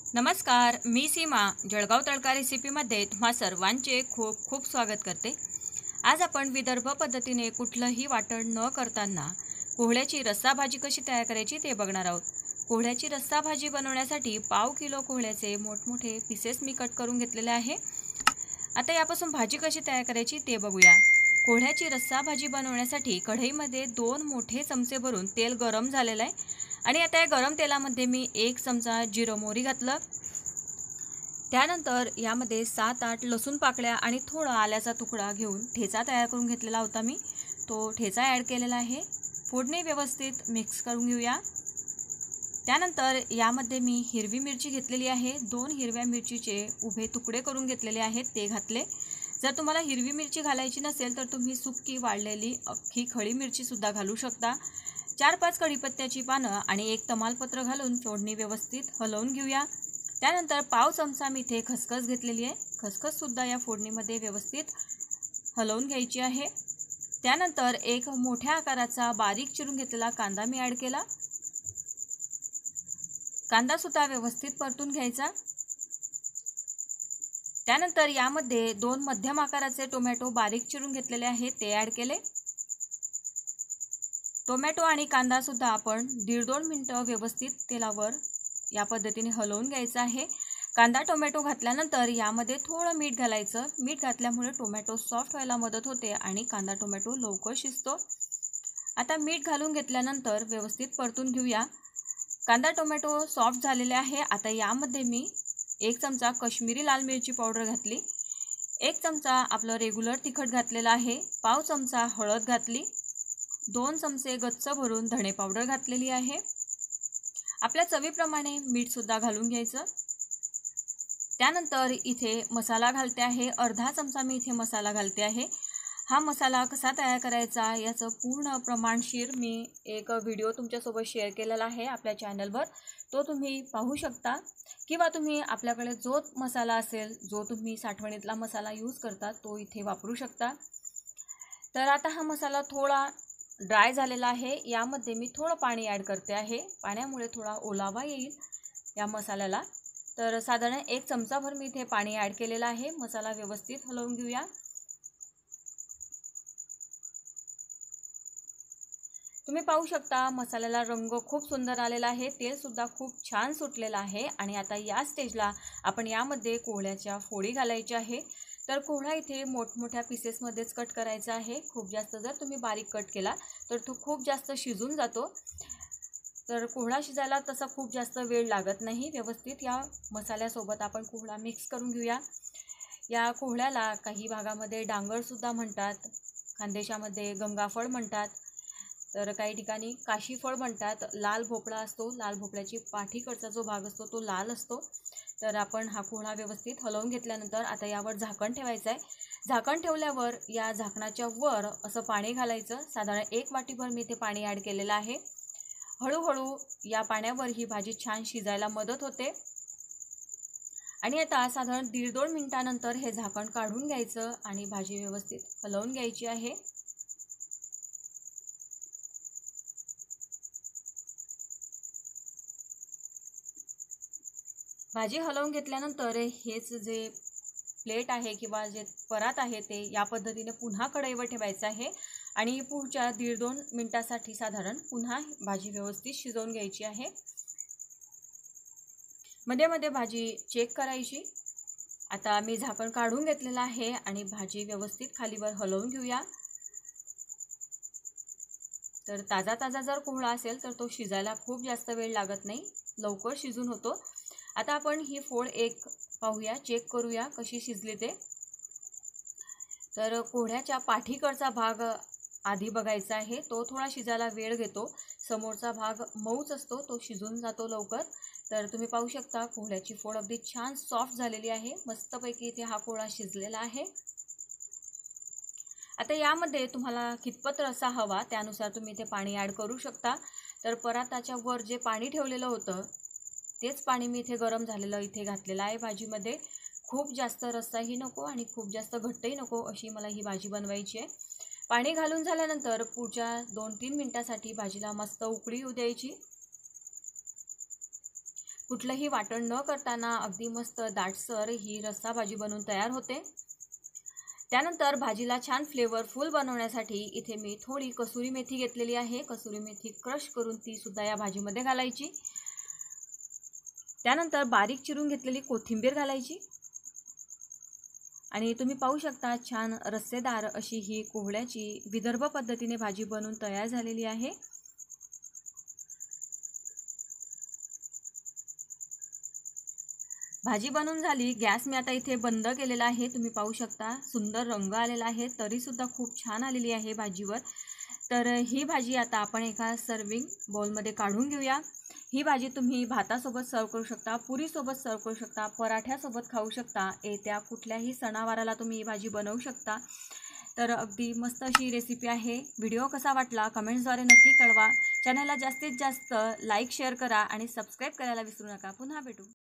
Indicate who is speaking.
Speaker 1: नमस्कार, मी सीमा जळगाव तडका रेसिपीमध्ये तुम्हा सर्वांचे खूप खूप स्वागत करते। आज आपण विदर्भ पद्धतीने कुठलंही वाटण न करताना कोहळ्याची रस्सा भाजी कशी तयार करायची ते बघणार आहोत। कोहळ्याची रस्सा भाजी बनवण्यासाठी पाव किलो कोहळ्याचे मोठमोठे पीसेस मी कट करून घेतलेले आहे। आता यापासून भाजी कशी तयार करायची ते बघूया। कोहळ्याची रस्सा भाजी बनवण्यासाठी कढईमध्ये 2 मोठे चमचे भरून तेल गरम झालेलं आहे आणि आता या गरम तेलामध्ये मी 1 चमचा जिरं मोहरी घातलं। त्यानंतर यामध्ये 7-8 लसूण पाकळ्या आणि थोडा आल्याचा तुकडा घेऊन ठेचा तयार करून घेतलेला होता मी, तो ठेचा ॲड केलेला आहे। फोडणी व्यवस्थित मिक्स करून घेऊया। त्यानंतर यामध्ये मी हिरवी मिरची घेतलेली आहे, 2 हिरव्या मिरचीचे उभे तुकडे करून घेतलेले आहेत ते घातले। जर तुम्हाला हिरवी मिरची घालायची नसेल तर तुम्ही सुक्की वाळलेली अख्खी खडी मिरची सुद्धा घालू शकता। 4-5 कढीपत्त्याची पानं आणि 1 तमालपत्र घालून फोडणी व्यवस्थित हलवून घेऊया। त्यानंतर पाव चमचा मी इथे खसखस घेतलेली आहे, खसखस सुद्धा या फोडणीमध्ये व्यवस्थित हलवून घ्यायची आहे। त्यानंतर एक मोठ्या आकाराचा बारीक चिरून घेतलेला कांदा मी ॲड केला, कांदा सुद्धा व्यवस्थित परतून घ्यायचा। त्यानंतर यामध्ये 2 मध्यम आकाराचे टोमॅटो बारीक चिरून घेतलेले आहेत ते ॲड केले। टोमॅटो आणि कांदा सुद्धा आपण 1.5-2 मिनिटं व्यवस्थित तेलावर या पद्धतीने हलवून घ्यायचं आहे। कांदा टोमॅटो घातल्यानंतर यामध्ये थोडं मीठ घालायचं, मीठ घातल्यामुळे टोमॅटो सॉफ्ट व्हायला मदत होते आणि कांदा टोमॅटो लवकर शिजतो। आता मीठ घालून घेतल्यानंतर व्यवस्थित परतून घेऊया। कांदा टोमॅटो सॉफ्ट झालेले आहे। आता यामध्ये मी 1 चमचा काश्मीरी लाल मिरची पावडर घातली, 1 चमचा आपलं रेग्युलर तिखट घातलेलं आहे, पाव चमचा हळद घातली, 2 चमचे गच्च भरून धणे पावडर घातलेली आहे। आपल्या चवीप्रमाणे मीठ सुद्धा घालून घ्यायचं। त्यानंतर इथे मसाला घालते आहे, अर्धा चमचा मी इथे मसाला घालते आहे। हा मसाला कसा तयार करायचा याचं पूर्ण प्रमाणशीर मी एक व्हिडिओ तुमच्यासोबत शेअर केलेला आहे आपल्या चॅनलवर, तो तुम्ही पाहू शकता किंवा तुम्ही आपल्याकडे जो मसाला असेल, जो तुम्ही साठवणीतला मसाला यूज करता तो इथे वापरू शकता। तर आता हा मसाला थोडा ड्राय झालेला आहे, यामध्ये मी थोडं पाणी ॲड करते आहे, पाण्यामुळे थोडा ओलावा येईल या मसाल्याला। तर साधारण 1 चमचाभर मी इथे पाणी ॲड केलेलं आहे। मसाला व्यवस्थित हलवून घेऊया। तुम्ही पाहू शकता मसाल्याला रंग खूप सुंदर आलेला आहे, तेल सुद्धा खूप छान सुटलेलं आहे आणि आता या स्टेजला आपण यामध्ये कोहळ्याच्या फोडी घालायच्या आहे। तर कोहळा इथे मोठमोठ्या पीसेसमध्येच कट करायचा आहे, खूप जास्त जर तुम्ही बारीक कट केला तर तो खूप जास्त शिजून जातो। तर कोहळा शिजायला तसा खूप जास्त वेळ लागत नाही। व्यवस्थित या मसाल्यासोबत आपण कोहळा मिक्स करून घेऊया। या कोहळ्याला काही भागामध्ये डांगर सुद्धा म्हणतात, खानदेशामध्ये गंगाफळ म्हणतात, तर काही ठिकाणी काशीफळ म्हणतात। लाल भोपळा असतो, लाल भोपळ्याची पाठीकडचा जो भाग असतो तो लाल असतो। तर आपण हा कोहळा व्यवस्थित हलवून घेतल्यानंतर आता यावर झाकण ठेवायचं आहे। झाकण ठेवल्यावर या झाकणाच्या वर असं पाणी घालायचं, साधारण 1 वाटीभर मी इथे पाणी ॲड केलेलं आहे। हळूहळू या पाण्यावर ही भाजी छान शिजायला मदत होते आणि आता साधारण 1.5-2 मिनिटानंतर हे झाकण काढून घ्यायचं आणि भाजी व्यवस्थित हलवून घ्यायची आहे। भाजी हलवून घेतल्यानंतर हेच जे प्लेट आहे किंवा जे परात आहे ते या पद्धतीने पुन्हा कढईवर ठेवायचं आहे आणि पुढच्या 1.5-2 मिनिटासाठी साधारण पुन्हा भाजी व्यवस्थित शिजवून घ्यायची आहे। मध्ये मध्ये भाजी चेक करायची। आता मी झाकण काढून घेतलेलं आहे आणि भाजी व्यवस्थित खालीवर हलवून घेऊया। तर ताजा ताजा जर कोहळा असेल तर तो शिजायला खूप जास्त वेळ लागत नाही, लवकर शिजून होतो। आता आपण ही फोड एक पाहूया, चेक करूया कशी शिजली ते। तर कोहळ्याच्या पाठीकडचा भाग आधी बघायचा आहे, तो थोडा शिजायला वेळ घेतो, समोरचा भाग मऊच असतो, तो शिजून जातो लवकर। तर तुम्ही पाहू शकता कोहळ्याची फोड अगदी छान सॉफ्ट झालेली आहे, मस्तपैकी इथे हा कोहळा शिजलेला आहे। आता यामध्ये तुम्हाला कितपत रस्सा हवा त्यानुसार तुम्ही इथे पाणी ॲड करू शकता। तर पराताच्या वर जे पाणी ठेवलेलं होतं तेच पाणी मी इथे गरम झालेलं इथे घातलेलं आहे भाजीमध्ये। खूप जास्त रस्साही नको आणि खूप जास्त घट्टही नको अशी मला ही भाजी बनवायची आहे। पाणी घालून झाल्यानंतर पुढच्या 2-3 मिनिटासाठी भाजीला मस्त उकळी येऊ द्यायची। कुठलंही वाटण न करताना अगदी मस्त दाटसर ही रस्सा भाजी बनवून तयार होते। त्यानंतर भाजीला छान फ्लेवरफुल बनवण्यासाठी इथे मी थोडी कसुरी मेथी घेतलेली आहे। कसुरी मेथी क्रश करून ती सुद्धा या भाजीमध्ये घालायची। त्यानंतर बारीक चिरून घेतलेली कोथिंबीर घालायची आणि तुम्ही पाहू शकता छान रस्सेदार अशी ही कोहळ्याची विदर्भ पद्धतीने भाजी बनवून तयार झालेली आहे। भाजी बनवून झाली, गॅस मी आता इथे बंद केलेला आहे। तुम्ही पाहू शकता सुंदर रंग आलेला आहे, तरी सुद्धा खूप छान आलेली आहे भाजीवर। तर ही भाजी आता आपण एका सर्विंग बाउलमध्ये काढून घेऊया। ही भाजी तुम्ही भातासोबत सर्व करू शकता, पुरीसोबत सर्व करू शकता, पराठ्यासोबत खाऊ शकता। येत्या कुठल्याही सणावाराला तुम्ही ही भाजी बनवू शकता। तर अगदी मस्त अशी रेसिपी आहे। व्हिडिओ कसा वाटला कमेंट्सद्वारे नक्की कळवा। चॅनलला जास्तीत जास्त लाईक शेअर करा आणि सबस्क्राईब करायला विसरू नका। पुन्हा भेटू।